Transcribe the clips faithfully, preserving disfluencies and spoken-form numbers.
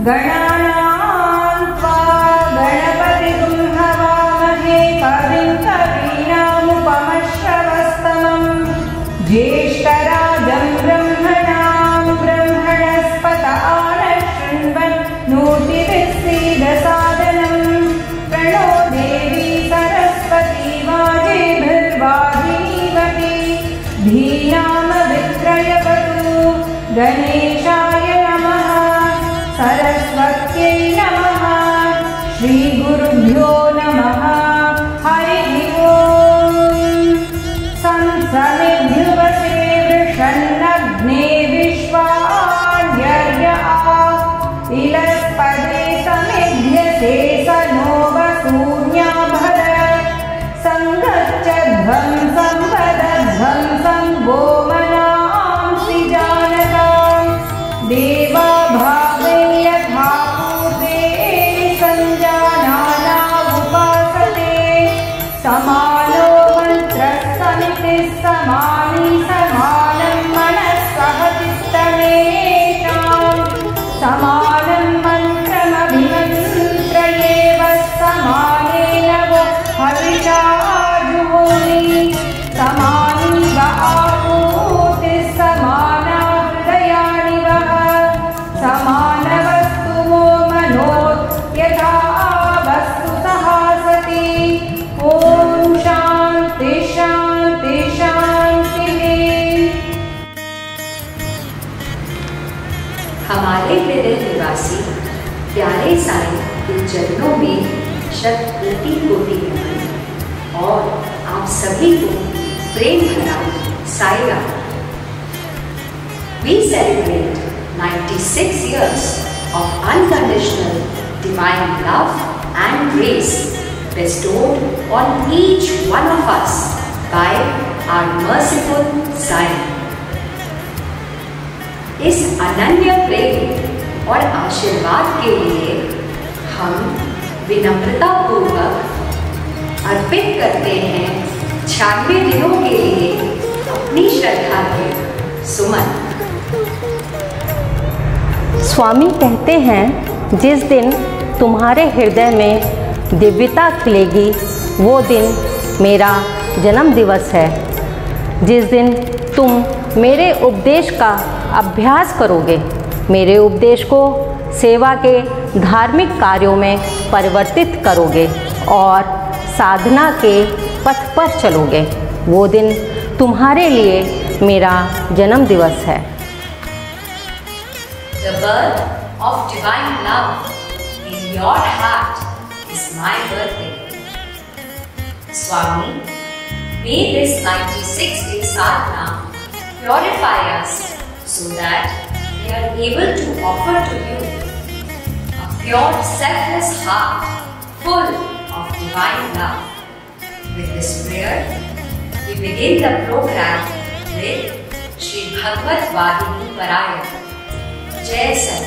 गणानां त्वा गणपतिगुं हवामहे कविं कवीनामुपमश्रवस्तमं ज्येष्ठराजं ब्रह्मणां ब्रह्मणस्पत आनशृण्वन्नोतिभिस्सीदसादनं प्रणो देवी सरस्वती वाजेभिर्वाजिनीवती धीनामविक्रयवतु गणेशाय नमः सरस्वत्यै नमः श्रीगुरुभ्यो नमः हरिः ओम् संसमिद्युवसे वृषन्नग्ने विश्वान्यर्य इलस्पदे समिध्यसे स नो वसून्याभर संगच्छध्वं संवदध्वं संगो मनांसि जानतां देवा भावे यथा पूर्वे संजानाना उपासते समानो मन्त्रः समितिः समानी समानं मनः सह चित्तमेषां समानं मन्त्रमभिमन्त्रयेव समानेन वो हविषा जुहोमि समानी व आपूतिः समाना हृदयानि वः समानवस्तु वो मनो यथा वस्तु सहासति ॐ शान्ति शान्ति शान्तिः। हमारे हृदय निवासी प्यारे साईं के चरणों में शत कोटि कोटि नमन और आप सभी को प्रेम भरा Sai Ram. We celebrate ninety-six years of unconditional divine love and grace bestowed on each one of us by our merciful Sai. इस अनन्य प्रेम और आशीर्वाद के लिए हम विनम्रता पूर्वक अर्पित करते हैं छियानवे दिनों के लिए अपनी श्रद्धा के सुमन। स्वामी कहते हैं, जिस दिन तुम्हारे हृदय में दिव्यता खिलेगी वो दिन मेरा जन्म दिवस है। जिस दिन तुम मेरे उपदेश का अभ्यास करोगे, मेरे उपदेश को सेवा के धार्मिक कार्यों में परिवर्तित करोगे और साधना के पथ पर चलोगे, वो दिन तुम्हारे लिए मेरा जन्म दिवस है। The birth of divine love in your heart is my birthday. Swami, may this ninety-six day sadhana purify us so that we are able to offer to you a pure selfless heart full of divine love. With this prayer, we begin the program with Shri Bhagavad Vahini Parayana. जय साईं।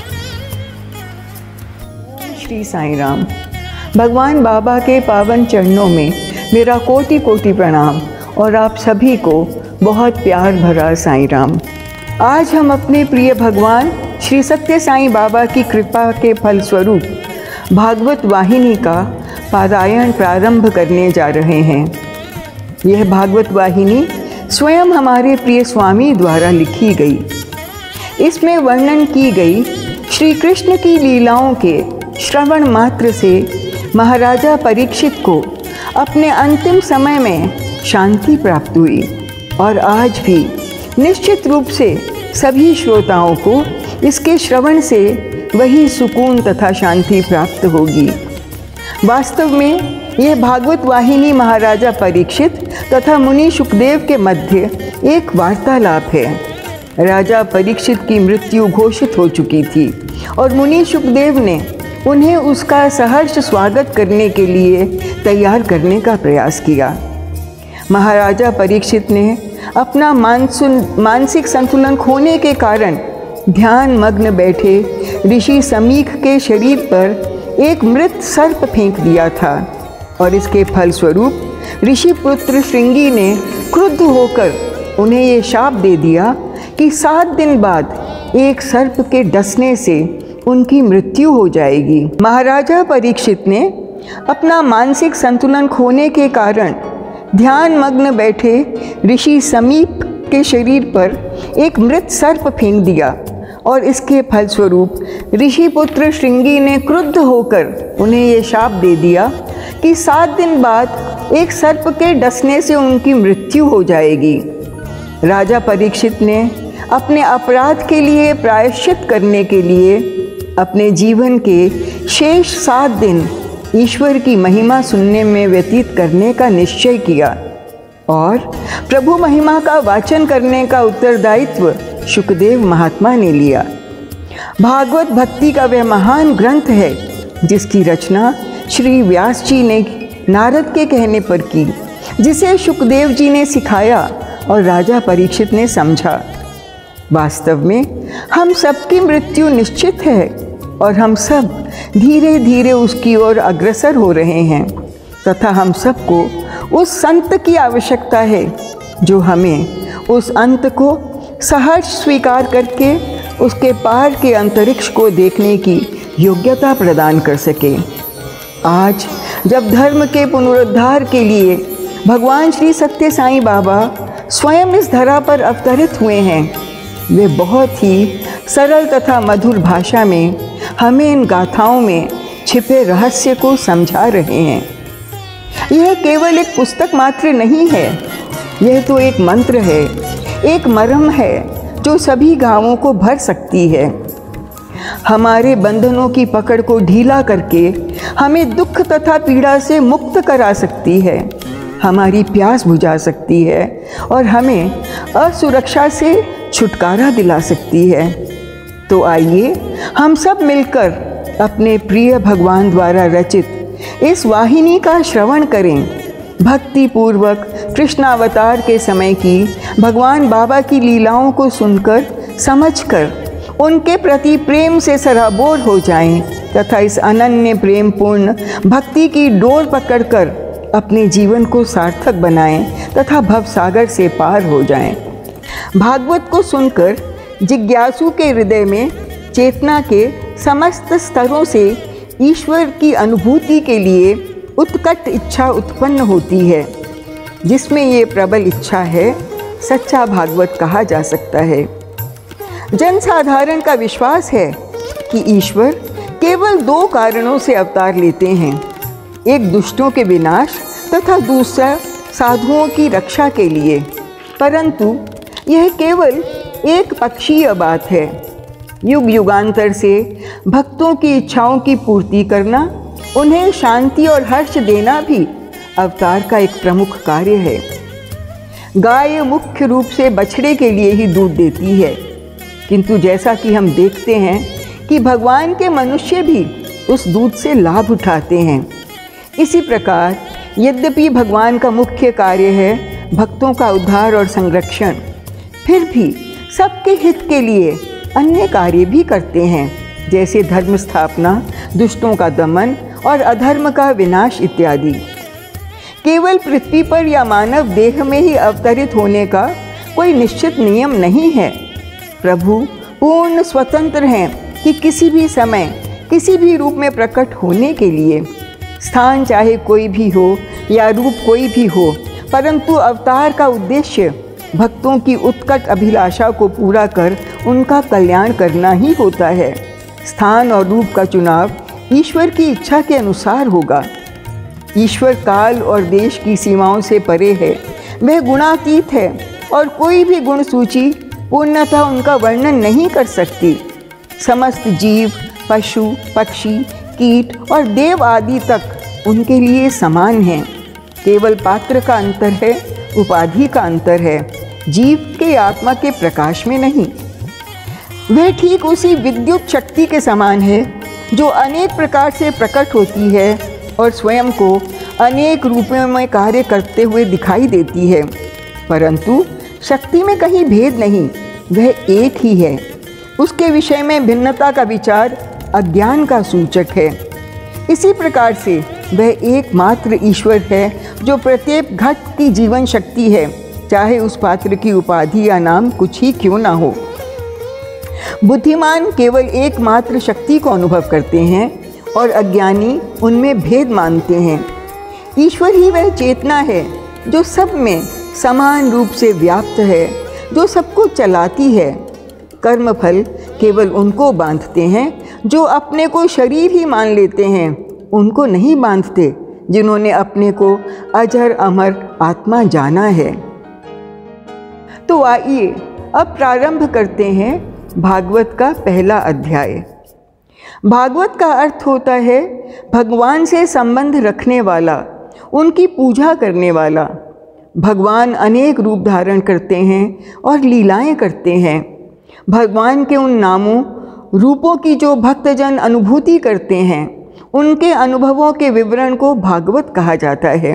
श्री साईं राम। भगवान बाबा के पावन चरणों में मेरा कोटि कोटि प्रणाम और आप सभी को बहुत प्यार भरा साईं राम। आज हम अपने प्रिय भगवान श्री सत्य साईं बाबा की कृपा के फलस्वरूप भागवत वाहिनी का पारायण प्रारंभ करने जा रहे हैं। यह भागवत वाहिनी स्वयं हमारे प्रिय स्वामी द्वारा लिखी गई। इसमें वर्णन की गई श्री कृष्ण की लीलाओं के श्रवण मात्र से महाराजा परीक्षित को अपने अंतिम समय में शांति प्राप्त हुई और आज भी निश्चित रूप से सभी श्रोताओं को इसके श्रवण से वही सुकून तथा शांति प्राप्त होगी। वास्तव में यह भागवत वाहिनी महाराजा परीक्षित तथा मुनि सुखदेव के मध्य एक वार्तालाप है। राजा परीक्षित की मृत्यु घोषित हो चुकी थी और मुनि सुखदेव ने उन्हें उसका सहर्ष स्वागत करने के लिए तैयार करने का प्रयास किया। महाराजा परीक्षित ने अपना मानसुन मानसिक संतुलन खोने के कारण ध्यान मग्न बैठे ऋषि समीख के शरीर पर एक मृत सर्प फेंक दिया था और इसके फलस्वरूप ऋषि पुत्र श्रृंगी ने क्रुद्ध होकर उन्हें ये शाप दे दिया कि सात दिन बाद एक सर्प के डसने से उनकी मृत्यु हो जाएगी। महाराजा परीक्षित ने अपना मानसिक संतुलन खोने के कारण ध्यान मग्न बैठे ऋषि समीप के शरीर पर एक मृत सर्प फेंक दिया और इसके फलस्वरूप ऋषि पुत्र श्रृंगी ने क्रुद्ध होकर उन्हें ये शाप दे दिया कि सात दिन बाद एक सर्प के डसने से उनकी मृत्यु हो जाएगी। राजा परीक्षित ने अपने अपराध के लिए प्रायश्चित करने के लिए अपने जीवन के शेष सात दिन ईश्वर की महिमा सुनने में व्यतीत करने का निश्चय किया और प्रभु महिमा का वाचन करने का उत्तरदायित्व शुकदेव महात्मा ने लिया। भागवत भक्ति का वह महान ग्रंथ है जिसकी रचना श्री व्यास जी ने नारद के कहने पर की, जिसे शुकदेव जी ने सिखाया और राजा परीक्षित ने समझा। वास्तव में हम सबकी मृत्यु निश्चित है और हम सब धीरे धीरे उसकी ओर अग्रसर हो रहे हैं तथा हम सबको उस संत की आवश्यकता है जो हमें उस अंत को सहर्ष स्वीकार करके उसके पार के अंतरिक्ष को देखने की योग्यता प्रदान कर सके। आज जब धर्म के पुनरुद्धार के लिए भगवान श्री सत्य साईं बाबा स्वयं इस धरा पर अवतरित हुए हैं, वे बहुत ही सरल तथा मधुर भाषा में हमें इन गाथाओं में छिपे रहस्य को समझा रहे हैं। यह केवल एक पुस्तक मात्र नहीं है, यह तो एक मंत्र है, एक मरम है जो सभी घावों को भर सकती है। हमारे बंधनों की पकड़ को ढीला करके हमें दुख तथा पीड़ा से मुक्त करा सकती है, हमारी प्यास बुझा सकती है और हमें असुरक्षा से छुटकारा दिला सकती है। तो आइए हम सब मिलकर अपने प्रिय भगवान द्वारा रचित इस वाहिनी का श्रवण करें। भक्ति पूर्वक कृष्णावतार के समय की भगवान बाबा की लीलाओं को सुनकर समझकर उनके प्रति प्रेम से सराबोर हो जाएं तथा इस अनन्य प्रेम पूर्ण भक्ति की डोर पकड़कर अपने जीवन को सार्थक बनाएं तथा भवसागर से पार हो जाएं। भागवत को सुनकर जिज्ञासु के हृदय में चेतना के समस्त स्तरों से ईश्वर की अनुभूति के लिए उत्कट इच्छा उत्पन्न होती है। जिसमें ये प्रबल इच्छा है सच्चा भागवत कहा जा सकता है। जनसाधारण का विश्वास है कि ईश्वर केवल दो कारणों से अवतार लेते हैं, एक दुष्टों के विनाश तथा दूसरा साधुओं की रक्षा के लिए, परंतु यह केवल एक पक्षीय बात है। युग युगांतर से भक्तों की इच्छाओं की पूर्ति करना, उन्हें शांति और हर्ष देना भी अवतार का एक प्रमुख कार्य है। गाय मुख्य रूप से बछड़े के लिए ही दूध देती है, किंतु जैसा कि हम देखते हैं कि भगवान के मनुष्य भी उस दूध से लाभ उठाते हैं। इसी प्रकार यद्यपि भगवान का मुख्य कार्य है भक्तों का उद्धार और संरक्षण, फिर भी सबके हित के लिए अन्य कार्य भी करते हैं, जैसे धर्म स्थापना, दुष्टों का दमन और अधर्म का विनाश इत्यादि। केवल पृथ्वी पर या मानव देह में ही अवतरित होने का कोई निश्चित नियम नहीं है। प्रभु पूर्ण स्वतंत्र हैं कि किसी भी समय किसी भी रूप में प्रकट होने के लिए, स्थान चाहे कोई भी हो या रूप कोई भी हो, परंतु अवतार का उद्देश्य भक्तों की उत्कट अभिलाषा को पूरा कर उनका कल्याण करना ही होता है। स्थान और रूप का चुनाव ईश्वर की इच्छा के अनुसार होगा। ईश्वर काल और देश की सीमाओं से परे है, वह गुणातीत है और कोई भी गुण सूची पूर्णतः उनका वर्णन नहीं कर सकती। समस्त जीव, पशु, पक्षी, कीट और देव आदि तक उनके लिए समान हैं। केवल पात्र का अंतर है, उपाधि का अंतर है, जीव के आत्मा के प्रकाश में नहीं। वह ठीक उसी विद्युत शक्ति के समान है जो अनेक प्रकार से प्रकट होती है और स्वयं को अनेक रूपों में कार्य करते हुए दिखाई देती है, परंतु शक्ति में कहीं भेद नहीं, वह एक ही है। उसके विषय में भिन्नता का विचार अज्ञान का सूचक है। इसी प्रकार से वह एकमात्र ईश्वर है जो प्रत्येक घट की जीवन शक्ति है, चाहे उस पात्र की उपाधि या नाम कुछ ही क्यों ना हो। बुद्धिमान केवल एकमात्र शक्ति को अनुभव करते हैं और अज्ञानी उनमें भेद मानते हैं। ईश्वर ही वह चेतना है जो सब में समान रूप से व्याप्त है, जो सबको चलाती है। कर्मफल केवल उनको बांधते हैं जो अपने को शरीर ही मान लेते हैं, उनको नहीं बांधते जिन्होंने अपने को अजर अमर आत्मा जाना है। तो आइए अब प्रारंभ करते हैं भागवत का पहला अध्याय। भागवत का अर्थ होता है भगवान से संबंध रखने वाला, उनकी पूजा करने वाला। भगवान अनेक रूप धारण करते हैं और लीलाएं करते हैं। भगवान के उन नामों रूपों की जो भक्तजन अनुभूति करते हैं, उनके अनुभवों के विवरण को भागवत कहा जाता है।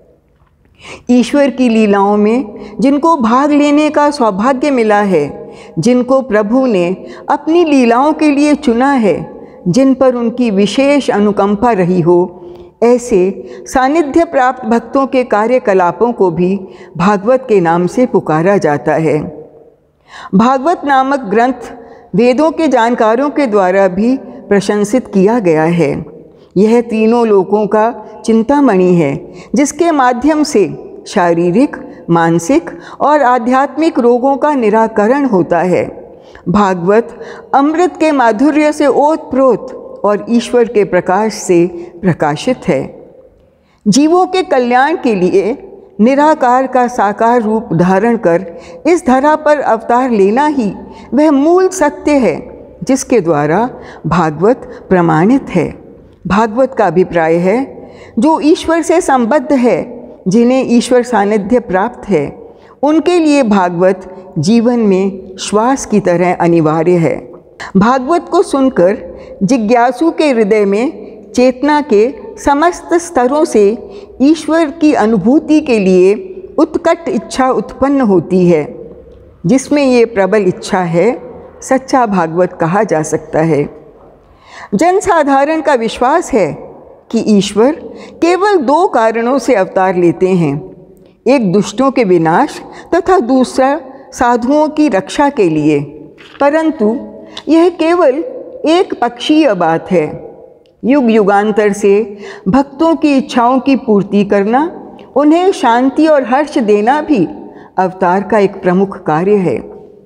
ईश्वर की लीलाओं में जिनको भाग लेने का सौभाग्य मिला है, जिनको प्रभु ने अपनी लीलाओं के लिए चुना है, जिन पर उनकी विशेष अनुकंपा रही हो, ऐसे सानिध्य प्राप्त भक्तों के कार्यकलापों को भी भागवत के नाम से पुकारा जाता है। भागवत नामक ग्रंथ वेदों के जानकारों के द्वारा भी प्रशंसित किया गया है। यह तीनों लोकों का चिंतामणि है, जिसके माध्यम से शारीरिक, मानसिक और आध्यात्मिक रोगों का निराकरण होता है। भागवत अमृत के माधुर्य से ओतप्रोत और ईश्वर के प्रकाश से प्रकाशित है। जीवों के कल्याण के लिए निराकार का साकार रूप धारण कर इस धरा पर अवतार लेना ही वह मूल सत्य है जिसके द्वारा भागवत प्रमाणित है। भागवत का अभिप्राय है जो ईश्वर से संबद्ध है, जिन्हें ईश्वर सानिध्य प्राप्त है, उनके लिए भागवत जीवन में श्वास की तरह अनिवार्य है। भागवत को सुनकर जिज्ञासु के हृदय में चेतना के समस्त स्तरों से ईश्वर की अनुभूति के लिए उत्कट इच्छा उत्पन्न होती है। जिसमें ये प्रबल इच्छा है, सच्चा भागवत कहा जा सकता है। जनसाधारण का विश्वास है कि ईश्वर केवल दो कारणों से अवतार लेते हैं, एक दुष्टों के विनाश तथा दूसरा साधुओं की रक्षा के लिए। परंतु यह केवल एक पक्षीय बात है। युग युगांतर से भक्तों की इच्छाओं की पूर्ति करना, उन्हें शांति और हर्ष देना भी अवतार का एक प्रमुख कार्य है।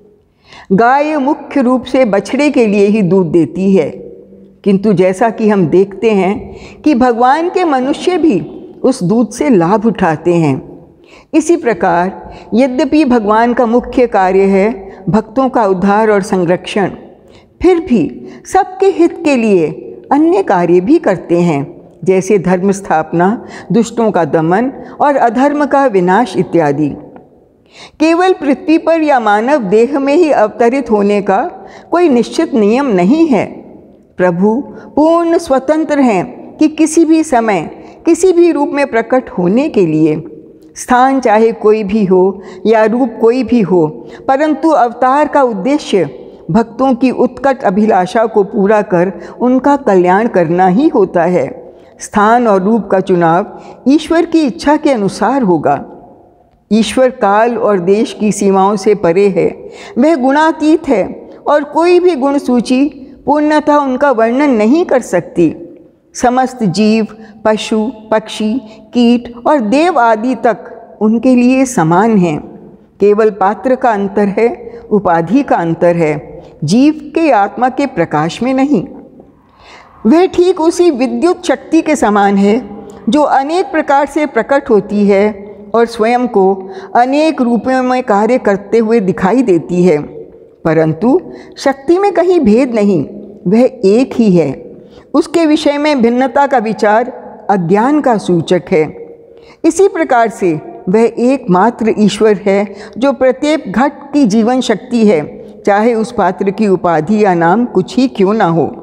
गाय मुख्य रूप से बछड़े के लिए ही दूध देती है, किंतु जैसा कि हम देखते हैं कि भगवान के मनुष्य भी उस दूध से लाभ उठाते हैं। इसी प्रकार यद्यपि भगवान का मुख्य कार्य है भक्तों का उद्धार और संरक्षण, फिर भी सबके हित के लिए अन्य कार्य भी करते हैं, जैसे धर्म स्थापना, दुष्टों का दमन और अधर्म का विनाश इत्यादि। केवल पृथ्वी पर या मानव देह में ही अवतरित होने का कोई निश्चित नियम नहीं है। प्रभु पूर्ण स्वतंत्र हैं कि किसी भी समय किसी भी रूप में प्रकट होने के लिए। स्थान चाहे कोई भी हो या रूप कोई भी हो, परंतु अवतार का उद्देश्य भक्तों की उत्कट अभिलाषा को पूरा कर उनका कल्याण करना ही होता है। स्थान और रूप का चुनाव ईश्वर की इच्छा के अनुसार होगा। ईश्वर काल और देश की सीमाओं से परे है, वह गुणातीत है और कोई भी गुण सूची पूर्णतः उनका वर्णन नहीं कर सकती। समस्त जीव, पशु, पक्षी, कीट और देव आदि तक उनके लिए समान हैं। केवल पात्र का अंतर है, उपाधि का अंतर है, जीव के आत्मा के प्रकाश में नहीं। वह ठीक उसी विद्युत शक्ति के समान है जो अनेक प्रकार से प्रकट होती है और स्वयं को अनेक रूपों में कार्य करते हुए दिखाई देती है, परंतु शक्ति में कहीं भेद नहीं, वह एक ही है। उसके विषय में भिन्नता का विचार अज्ञान का सूचक है। इसी प्रकार से वह एकमात्र ईश्वर है जो प्रत्येक घट की जीवन शक्ति है, चाहे उस पात्र की उपाधि या नाम कुछ ही क्यों ना हो।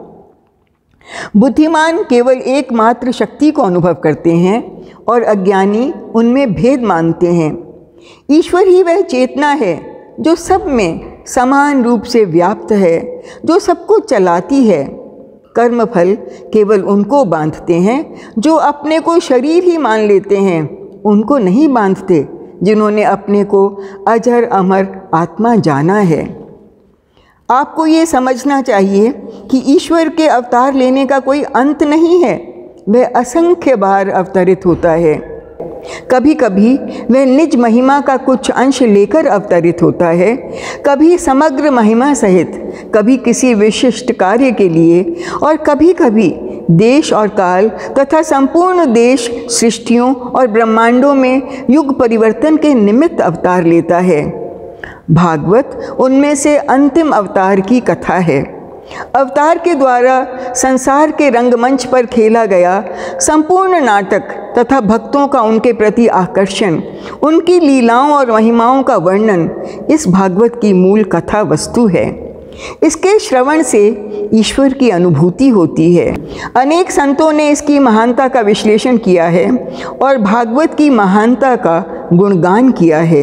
बुद्धिमान केवल एकमात्र शक्ति को अनुभव करते हैं और अज्ञानी उनमें भेद मानते हैं। ईश्वर ही वह चेतना है जो सब में समान रूप से व्याप्त है, जो सबको चलाती है। कर्मफल केवल उनको बांधते हैं जो अपने को शरीर ही मान लेते हैं, उनको नहीं बांधते जिन्होंने अपने को अजर अमर आत्मा जाना है। आपको ये समझना चाहिए कि ईश्वर के अवतार लेने का कोई अंत नहीं है। वह असंख्य बार अवतरित होता है। कभी कभी वह निज महिमा का कुछ अंश लेकर अवतरित होता है, कभी समग्र महिमा सहित, कभी किसी विशिष्ट कार्य के लिए, और कभी कभी देश और काल तथा संपूर्ण देश, सृष्टियों और ब्रह्मांडों में युग परिवर्तन के निमित्त अवतार लेता है। भागवत उनमें से अंतिम अवतार की कथा है। अवतार के द्वारा संसार के रंगमंच पर खेला गया संपूर्ण नाटक तथा भक्तों का उनके प्रति आकर्षण, उनकी लीलाओं और महिमाओं का वर्णन इस भागवत की मूल कथा वस्तु है। इसके श्रवण से ईश्वर की अनुभूति होती है। अनेक संतों ने इसकी महानता का विश्लेषण किया है और भागवत की महानता का गुणगान किया है।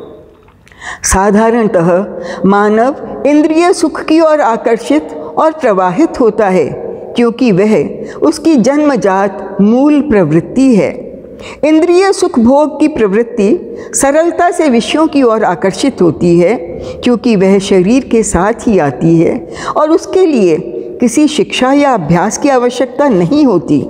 साधारणतः मानव इंद्रिय सुख की ओर आकर्षित और प्रवाहित होता है, क्योंकि वह उसकी जन्मजात मूल प्रवृत्ति है। इंद्रिय सुख भोग की प्रवृत्ति सरलता से विषयों की ओर आकर्षित होती है, क्योंकि वह शरीर के साथ ही आती है और उसके लिए किसी शिक्षा या अभ्यास की आवश्यकता नहीं होती।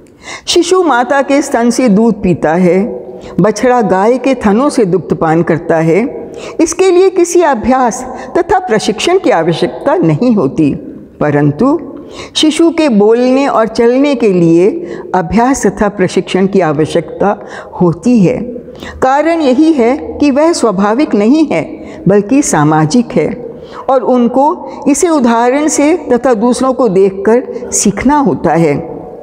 शिशु माता के स्तन से दूध पीता है, बछड़ा गाय के थनों से दुग्धपान करता है। इसके लिए किसी अभ्यास तथा प्रशिक्षण की आवश्यकता नहीं होती, परंतु शिशु के बोलने और चलने के लिए अभ्यास तथा प्रशिक्षण की आवश्यकता होती है। कारण यही है कि वह स्वाभाविक नहीं है बल्कि सामाजिक है और उनको इसे उदाहरण से तथा दूसरों को देखकर सीखना होता है।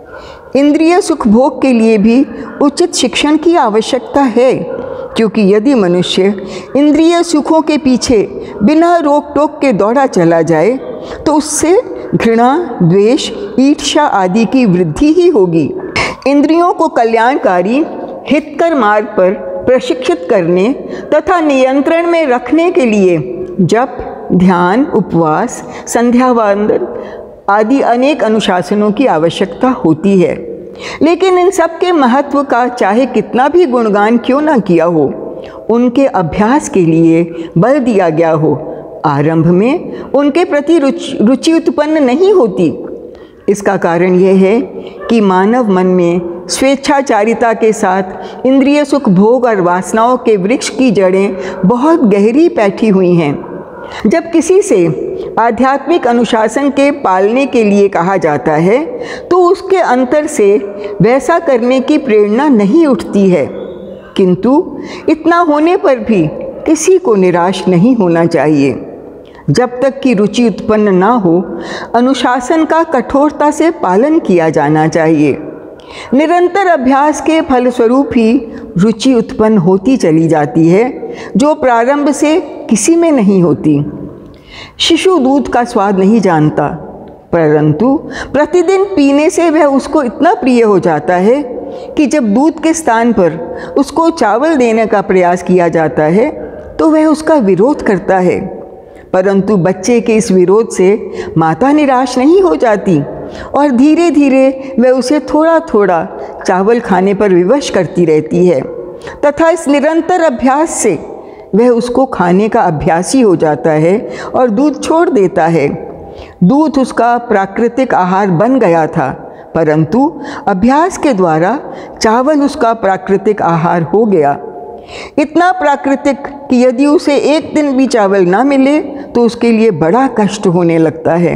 इंद्रिय सुख भोग के लिए भी उचित शिक्षण की आवश्यकता है, क्योंकि यदि मनुष्य इंद्रिय सुखों के पीछे बिना रोक टोक के दौड़ा चला जाए तो उससे घृणा, द्वेष, ईर्ष्या आदि की वृद्धि ही होगी। इंद्रियों को कल्याणकारी हितकर मार्ग पर प्रशिक्षित करने तथा नियंत्रण में रखने के लिए जप, ध्यान, उपवास, संध्या वंदन आदि अनेक अनुशासनों की आवश्यकता होती है। लेकिन इन सब के महत्व का चाहे कितना भी गुणगान क्यों न किया हो, उनके अभ्यास के लिए बल दिया गया हो, आरंभ में उनके प्रति रुचि रुचि उत्पन्न नहीं होती। इसका कारण यह है कि मानव मन में स्वेच्छाचारिता के साथ इंद्रिय सुख भोग और वासनाओं के वृक्ष की जड़ें बहुत गहरी बैठी हुई हैं। जब किसी से आध्यात्मिक अनुशासन के पालने के लिए कहा जाता है तो उसके अंतर से वैसा करने की प्रेरणा नहीं उठती है, किंतु इतना होने पर भी किसी को निराश नहीं होना चाहिए। जब तक कि रुचि उत्पन्न ना हो, अनुशासन का कठोरता से पालन किया जाना चाहिए। निरंतर अभ्यास के फलस्वरूप ही रुचि उत्पन्न होती चली जाती है, जो प्रारंभ से किसी में नहीं होती। शिशु दूध का स्वाद नहीं जानता, परंतु प्रतिदिन पीने से वह उसको इतना प्रिय हो जाता है कि जब दूध के स्थान पर उसको चावल देने का प्रयास किया जाता है तो वह उसका विरोध करता है। परंतु बच्चे के इस विरोध से माता निराश नहीं हो जाती और धीरे धीरे वह उसे थोड़ा थोड़ा चावल खाने पर विवश करती रहती है तथा इस निरंतर अभ्यास से वह उसको खाने का अभ्यासी हो जाता है और दूध छोड़ देता है। दूध उसका प्राकृतिक आहार बन गया था, परंतु अभ्यास के द्वारा चावल उसका प्राकृतिक आहार हो गया। इतना प्राकृतिक कि यदि उसे एक दिन भी चावल ना मिले तो उसके लिए बड़ा कष्ट होने लगता है।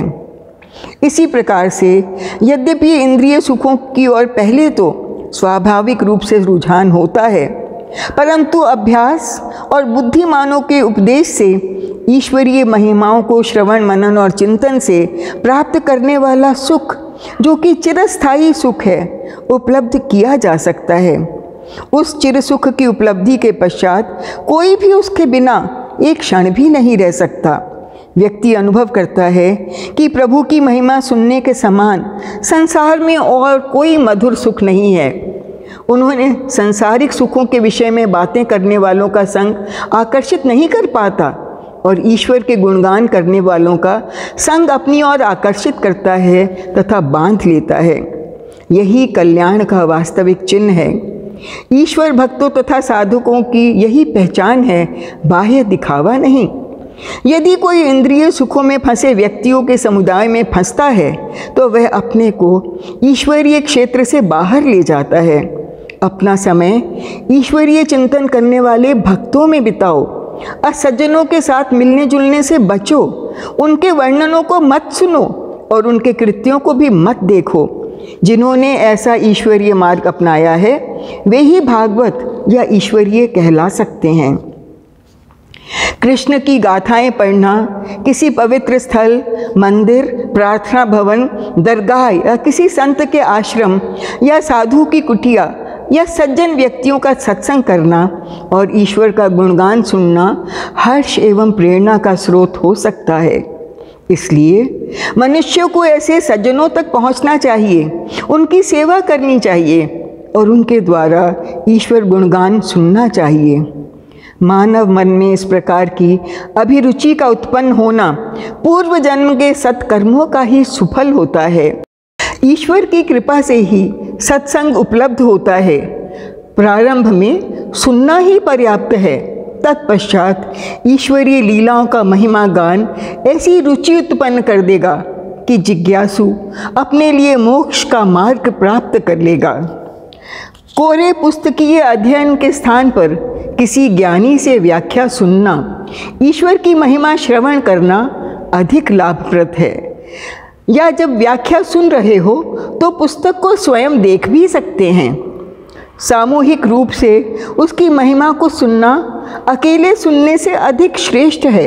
इसी प्रकार से यद्यपि इंद्रिय सुखों की ओर पहले तो स्वाभाविक रूप से रुझान होता है, परंतु अभ्यास और बुद्धिमानों के उपदेश से ईश्वरीय महिमाओं को श्रवण मनन और चिंतन से प्राप्त करने वाला सुख, जो कि चिरस्थायी सुख है, उपलब्ध किया जा सकता है। उस चिर सुख की उपलब्धि के पश्चात कोई भी उसके बिना एक क्षण भी नहीं रह सकता। व्यक्ति अनुभव करता है कि प्रभु की महिमा सुनने के समान संसार में और कोई मधुर सुख नहीं है। उन्होंने सांसारिक सुखों के विषय में बातें करने वालों का संग आकर्षित नहीं कर पाता और ईश्वर के गुणगान करने वालों का संग अपनी ओर आकर्षित करता है तथा बांध लेता है। यही कल्याण का वास्तविक चिन्ह है। ईश्वर भक्तों तथा साधकों की यही पहचान है, बाह्य दिखावा नहीं। यदि कोई इंद्रिय सुखों में फंसे व्यक्तियों के समुदाय में फंसता है तो वह अपने को ईश्वरीय क्षेत्र से बाहर ले जाता है। अपना समय ईश्वरीय चिंतन करने वाले भक्तों में बिताओ। असज्जनों के साथ मिलने जुलने से बचो। उनके वर्णनों को मत सुनो और उनके कृत्यों को भी मत देखो। जिन्होंने ऐसा ईश्वरीय मार्ग अपनाया है वे ही भागवत या ईश्वरीय कहला सकते हैं। कृष्ण की गाथाएं पढ़ना किसी पवित्र स्थल, मंदिर, प्रार्थना भवन, दरगाह या किसी संत के आश्रम या साधु की कुटिया या सज्जन व्यक्तियों का सत्संग करना और ईश्वर का गुणगान सुनना हर्ष एवं प्रेरणा का स्रोत हो सकता है। इसलिए मनुष्य को ऐसे सज्जनों तक पहुंचना चाहिए, उनकी सेवा करनी चाहिए और उनके द्वारा ईश्वर गुणगान सुनना चाहिए। मानव मन में इस प्रकार की अभिरुचि का उत्पन्न होना पूर्व जन्म के सत्कर्मों का ही सुफल होता है। ईश्वर की कृपा से ही सत्संग उपलब्ध होता है। प्रारंभ में सुनना ही पर्याप्त है, तत्पश्चात ईश्वरीय लीलाओं का महिमा गान ऐसी रुचि उत्पन्न कर देगा कि जिज्ञासु अपने लिए मोक्ष का मार्ग प्राप्त कर लेगा। कोरे पुस्तकीय अध्ययन के स्थान पर किसी ज्ञानी से व्याख्या सुनना, ईश्वर की महिमा श्रवण करना अधिक लाभप्रद है। या जब व्याख्या सुन रहे हो तो पुस्तक को स्वयं देख भी सकते हैं। सामूहिक रूप से उसकी महिमा को सुनना अकेले सुनने से अधिक श्रेष्ठ है।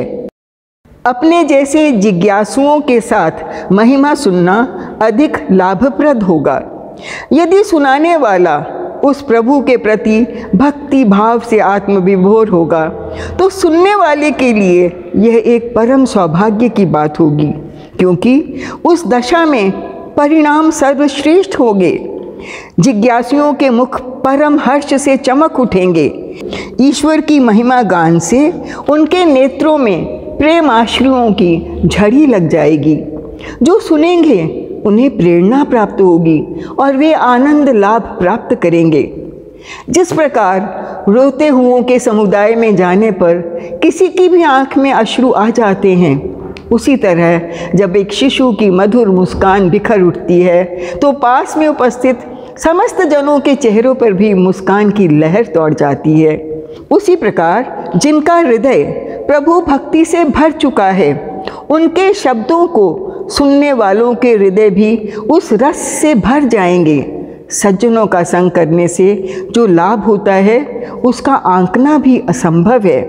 अपने जैसे जिज्ञासुओं के साथ महिमा सुनना अधिक लाभप्रद होगा। यदि सुनाने वाला उस प्रभु के प्रति भक्ति भाव से आत्मविभोर होगा तो सुनने वाले के लिए यह एक परम सौभाग्य की बात होगी, क्योंकि उस दशा में परिणाम सर्वश्रेष्ठ होंगे। जिज्ञासुओं के मुख परम हर्ष से चमक उठेंगे। ईश्वर की महिमा गान से उनके नेत्रों में प्रेम आश्रुओं की झड़ी लग जाएगी। जो सुनेंगे उन्हें प्रेरणा प्राप्त होगी और वे आनंद लाभ प्राप्त करेंगे। जिस प्रकार रोते हुओं के समुदाय में जाने पर किसी की भी आंख में अश्रु आ जाते हैं, उसी तरह जब एक शिशु की मधुर मुस्कान बिखर उठती है तो पास में उपस्थित समस्त जनों के चेहरों पर भी मुस्कान की लहर दौड़ जाती है। उसी प्रकार जिनका हृदय प्रभु भक्ति से भर चुका है, उनके शब्दों को सुनने वालों के हृदय भी उस रस से भर जाएंगे। सज्जनों का संग करने से जो लाभ होता है उसका आंकना भी असंभव है।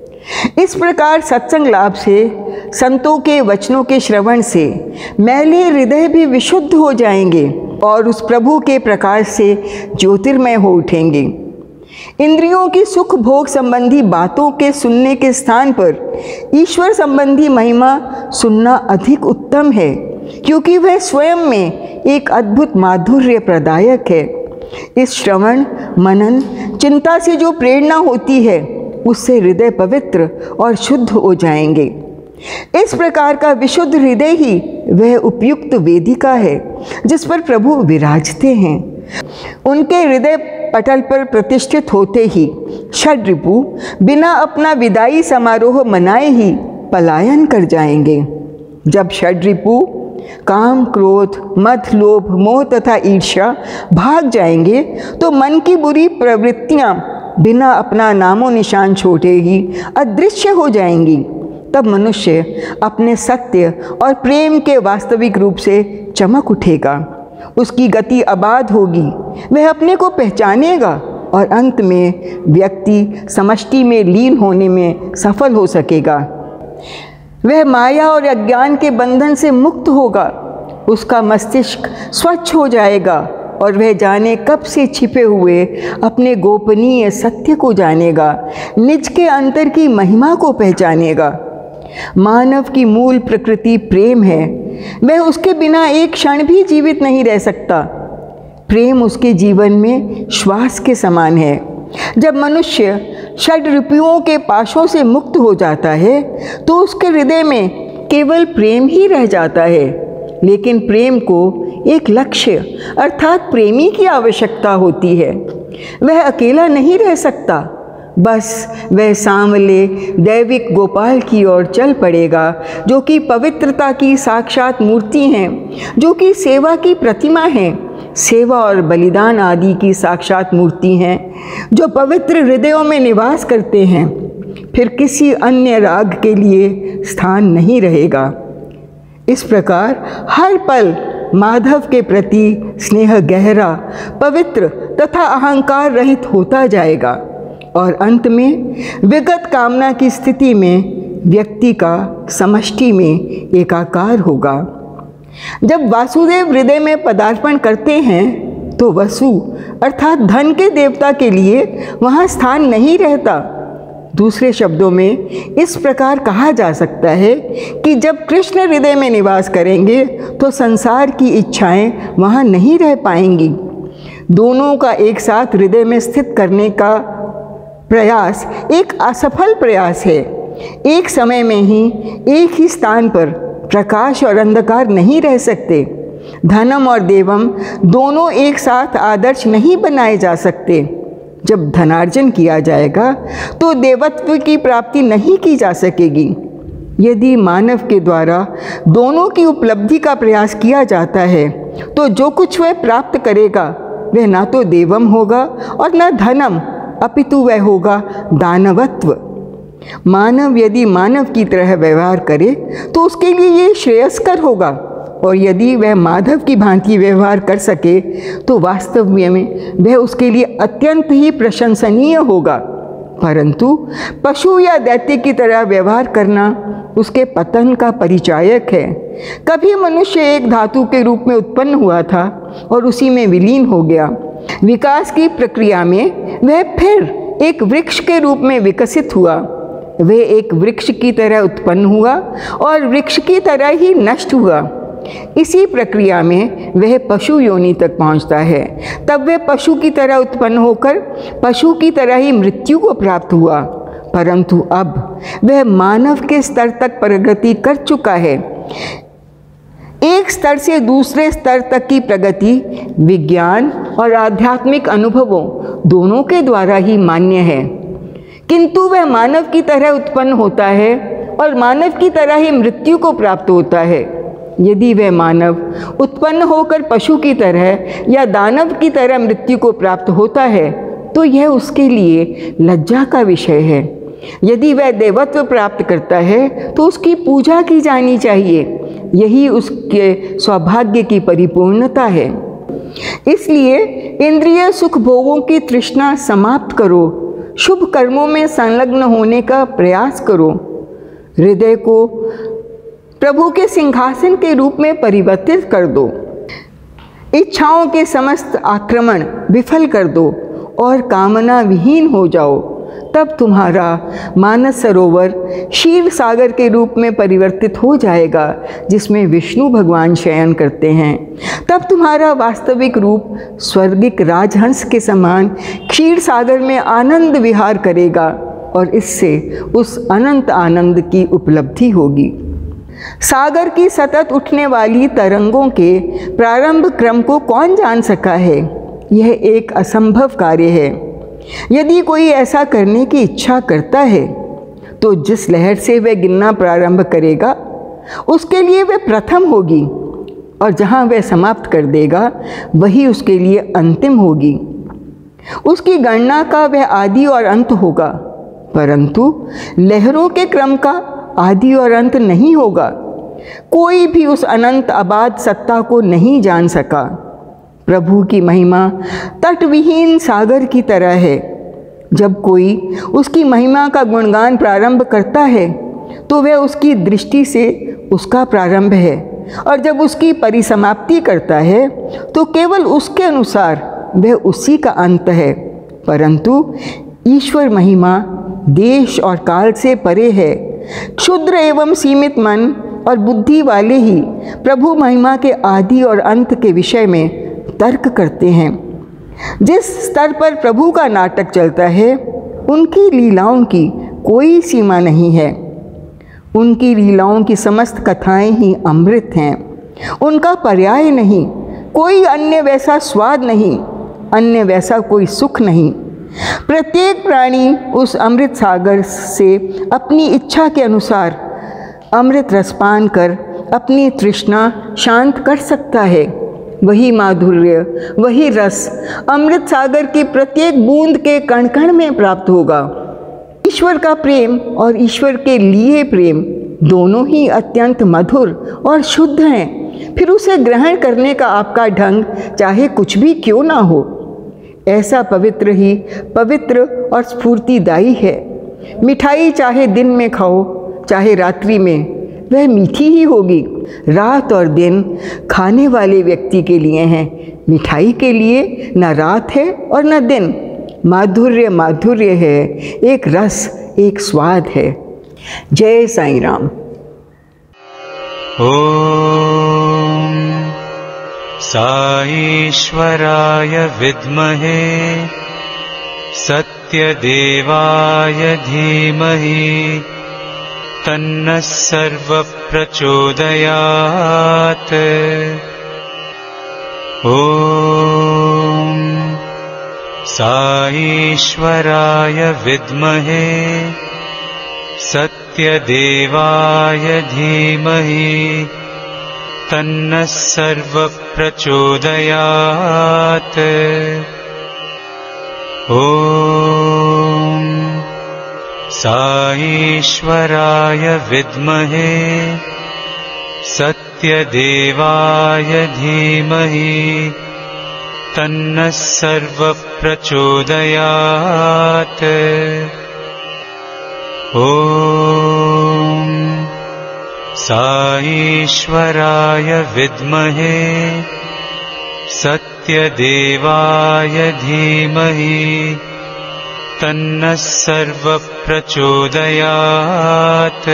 इस प्रकार सत्संग लाभ से, संतों के वचनों के श्रवण से मैले हृदय भी विशुद्ध हो जाएंगे और उस प्रभु के प्रकाश से ज्योतिर्मय हो उठेंगे। इंद्रियों की सुख भोग संबंधी बातों के सुनने के स्थान पर ईश्वर संबंधी महिमा सुनना अधिक उत्तम है, क्योंकि वह स्वयं में एक अद्भुत माधुर्य प्रदायक है। इस श्रवण मनन चिंता से जो प्रेरणा होती है उससे हृदय पवित्र और शुद्ध हो जाएंगे। इस प्रकार का विशुद्ध हृदय ही वह उपयुक्त वेदिका है जिस पर प्रभु विराजते हैं। उनके हृदय पटल पर प्रतिष्ठित होते ही षड्रिपु बिना अपना विदाई समारोह मनाए ही पलायन कर जाएंगे। जब षड्रिपु काम, क्रोध, मद, लोभ, मोह तथा ईर्ष्या भाग जाएंगे तो मन की बुरी प्रवृत्तियां बिना अपना नामो निशान छोड़े ही अदृश्य हो जाएंगी। तब मनुष्य अपने सत्य और प्रेम के वास्तविक रूप से चमक उठेगा। उसकी गति अबाध होगी, वह अपने को पहचानेगा और अंत में व्यक्ति समष्टि में लीन होने में सफल हो सकेगा। वह माया और अज्ञान के बंधन से मुक्त होगा। उसका मस्तिष्क स्वच्छ हो जाएगा और वह जाने कब से छिपे हुए अपने गोपनीय सत्य को जानेगा, निज के अंतर की महिमा को पहचानेगा। मानव की मूल प्रकृति प्रेम है। वह उसके बिना एक क्षण भी जीवित नहीं रह सकता। प्रेम उसके जीवन में श्वास के समान है। जब मनुष्य षड्रिपुओं के पाशों से मुक्त हो जाता है तो उसके हृदय में केवल प्रेम ही रह जाता है। लेकिन प्रेम को एक लक्ष्य अर्थात प्रेमी की आवश्यकता होती है। वह अकेला नहीं रह सकता। बस वह सांवले दैविक गोपाल की ओर चल पड़ेगा, जो कि पवित्रता की साक्षात मूर्ति हैं, जो कि सेवा की प्रतिमा हैं, सेवा और बलिदान आदि की साक्षात मूर्ति हैं, जो पवित्र हृदयों में निवास करते हैं। फिर किसी अन्य राग के लिए स्थान नहीं रहेगा। इस प्रकार हर पल माधव के प्रति स्नेह गहरा, पवित्र तथा अहंकार रहित होता जाएगा और अंत में विगत कामना की स्थिति में व्यक्ति का समष्टि में एकाकार होगा। जब वासुदेव हृदय में पदार्पण करते हैं तो वसु अर्थात धन के देवता के लिए वहाँ स्थान नहीं रहता। दूसरे शब्दों में इस प्रकार कहा जा सकता है कि जब कृष्ण हृदय में निवास करेंगे तो संसार की इच्छाएं वहाँ नहीं रह पाएंगी। दोनों का एक साथ हृदय में स्थित करने का प्रयास एक असफल प्रयास है। एक समय में ही एक ही स्थान पर प्रकाश और अंधकार नहीं रह सकते। धनम और देवम दोनों एक साथ आदर्श नहीं बनाए जा सकते। जब धनार्जन किया जाएगा तो देवत्व की प्राप्ति नहीं की जा सकेगी। यदि मानव के द्वारा दोनों की उपलब्धि का प्रयास किया जाता है तो जो कुछ वह प्राप्त करेगा वह ना तो देवम होगा और न धनम, अपितु वह होगा दानवत्व। मानव यदि मानव की तरह व्यवहार करे तो उसके लिए ये श्रेयस्कर होगा, और यदि वह माधव की भांति व्यवहार कर सके तो वास्तव में वह उसके लिए अत्यंत ही प्रशंसनीय होगा। परंतु पशु या दैत्य की तरह व्यवहार करना उसके पतन का परिचायक है। कभी मनुष्य एक धातु के रूप में उत्पन्न हुआ था और उसी में विलीन हो गया। विकास की प्रक्रिया में वह फिर एक वृक्ष के रूप में विकसित हुआ। वह एक वृक्ष की तरह उत्पन्न हुआ और वृक्ष की तरह ही नष्ट हुआ। इसी प्रक्रिया में वह पशु योनि तक पहुंचता है। तब वह पशु की तरह उत्पन्न होकर पशु की तरह ही मृत्यु को प्राप्त हुआ। परंतु अब वह मानव के स्तर तक प्रगति कर चुका है। एक स्तर से दूसरे स्तर तक की प्रगति विज्ञान और आध्यात्मिक अनुभवों दोनों के द्वारा ही मान्य है। किंतु वह मानव की तरह उत्पन्न होता है और मानव की तरह ही मृत्यु को प्राप्त होता है। यदि वह मानव उत्पन्न होकर पशु की तरह या दानव की तरह मृत्यु को प्राप्त होता है तो यह उसके लिए लज्जा का विषय है। यदि वह देवत्व प्राप्त करता है तो उसकी पूजा की जानी चाहिए। यही उसके सौभाग्य की परिपूर्णता है। इसलिए इंद्रिय सुख भोगों की तृष्णा समाप्त करो। शुभ कर्मों में संलग्न होने का प्रयास करो। हृदय को प्रभु के सिंहासन के रूप में परिवर्तित कर दो। इच्छाओं के समस्त आक्रमण विफल कर दो और कामना विहीन हो जाओ। तब तुम्हारा मानस सरोवर क्षीर सागर के रूप में परिवर्तित हो जाएगा, जिसमें विष्णु भगवान शयन करते हैं। तब तुम्हारा वास्तविक रूप स्वर्गिक राजहंस के समान क्षीर सागर में आनंद विहार करेगा और इससे उस अनंत आनंद की उपलब्धि होगी। सागर की सतत उठने वाली तरंगों के प्रारंभ क्रम को कौन जान सका है? यह एक असंभव कार्य है। यदि कोई ऐसा करने की इच्छा करता है तो जिस लहर से वह गिनना प्रारंभ करेगा उसके लिए वह प्रथम होगी, और जहाँ वह समाप्त कर देगा वही उसके लिए अंतिम होगी। उसकी गणना का वह आदि और अंत होगा, परंतु लहरों के क्रम का आदि और अंत नहीं होगा। कोई भी उस अनंत अबाध सत्ता को नहीं जान सका। प्रभु की महिमा तटविहीन सागर की तरह है। जब कोई उसकी महिमा का गुणगान प्रारंभ करता है तो वह उसकी दृष्टि से उसका प्रारंभ है, और जब उसकी परिसमाप्ति करता है तो केवल उसके अनुसार वह उसी का अंत है। परंतु ईश्वर महिमा देश और काल से परे है। क्षुद्र एवं सीमित मन और बुद्धि वाले ही प्रभु महिमा के आदि और अंत के विषय में तर्क करते हैं। जिस स्तर पर प्रभु का नाटक चलता है उनकी लीलाओं की कोई सीमा नहीं है। उनकी लीलाओं की समस्त कथाएं ही अमृत हैं। उनका पर्याय नहीं, कोई अन्य वैसा स्वाद नहीं, अन्य वैसा कोई सुख नहीं। प्रत्येक प्राणी उस अमृत सागर से अपनी इच्छा के अनुसार अमृत रसपान कर अपनी तृष्णा शांत कर सकता है। वही माधुर्य, वही रस अमृत सागर की प्रत्येक बूंद के कण कण में प्राप्त होगा। ईश्वर का प्रेम और ईश्वर के लिए प्रेम दोनों ही अत्यंत मधुर और शुद्ध हैं। फिर उसे ग्रहण करने का आपका ढंग चाहे कुछ भी क्यों ना हो, ऐसा पवित्र ही पवित्र और स्फूर्तिदायी है। मिठाई चाहे दिन में खाओ चाहे रात्रि में, वह मीठी ही होगी। रात और दिन खाने वाले व्यक्ति के लिए हैं, मिठाई के लिए न रात है और न दिन। माधुर्य माधुर्य है, एक रस, एक स्वाद है। जय साईं राम। ओम साईश्वराय विद्महे सत्यदेवाय धीमहि तन्नः सर्वः प्रचोदयात्। ओम साईश्वराय विद्महे सत्यदेवाय धीमहि तन्नः सर्वः प्रचोदयात्। ओम साईश्वराय विद्महे सत्यदेवाय धीमहि तन्नः सर्वः प्रचोदयात्। ओम साईश्वराय विद्महे सत्यदेवाय धीमहि तन्नः सर्वः प्रचोदयात्।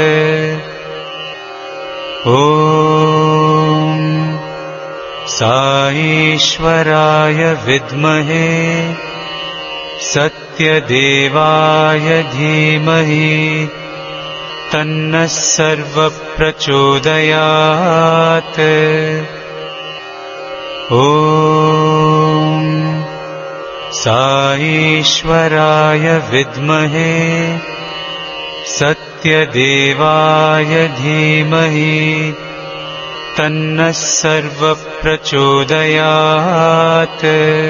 ओम साईश्वराय विद्महे सत्यदेवाय धीमहि तन्नः सर्वः प्रचोदयात्। ओम साईश्वराय विद्महे सत्यदेवाय धीमहि तन्नः सर्वः प्रचोदयात्।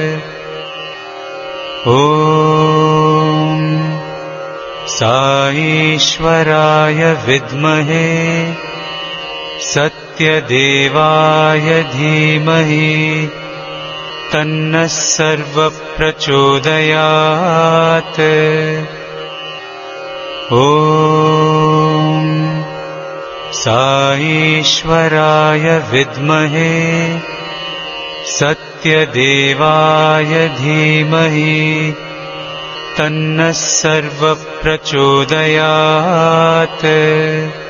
ओम साईश्वराय विद्महे सत्यदेवाय धीमहि तन्नः सर्वः प्रचोदयात्। ओम साईश्वराय विद्महे सत्यदेवाय धीमहि तन्नः सर्वः प्रचोदयात्। ओम साईश्वराय विद्महे सत्यदेवाय धीमहि तन्नः सर्वः प्रचोदयात्। ओम साईश्वराय विद्महे सत्यदेवाय धीमहि तन्नः सर्वः प्रचोदयात्। ओम साईश्वराय विद्महे सत्यदेवाय धीमहि तन्नः सर्वः प्रचोदयात्।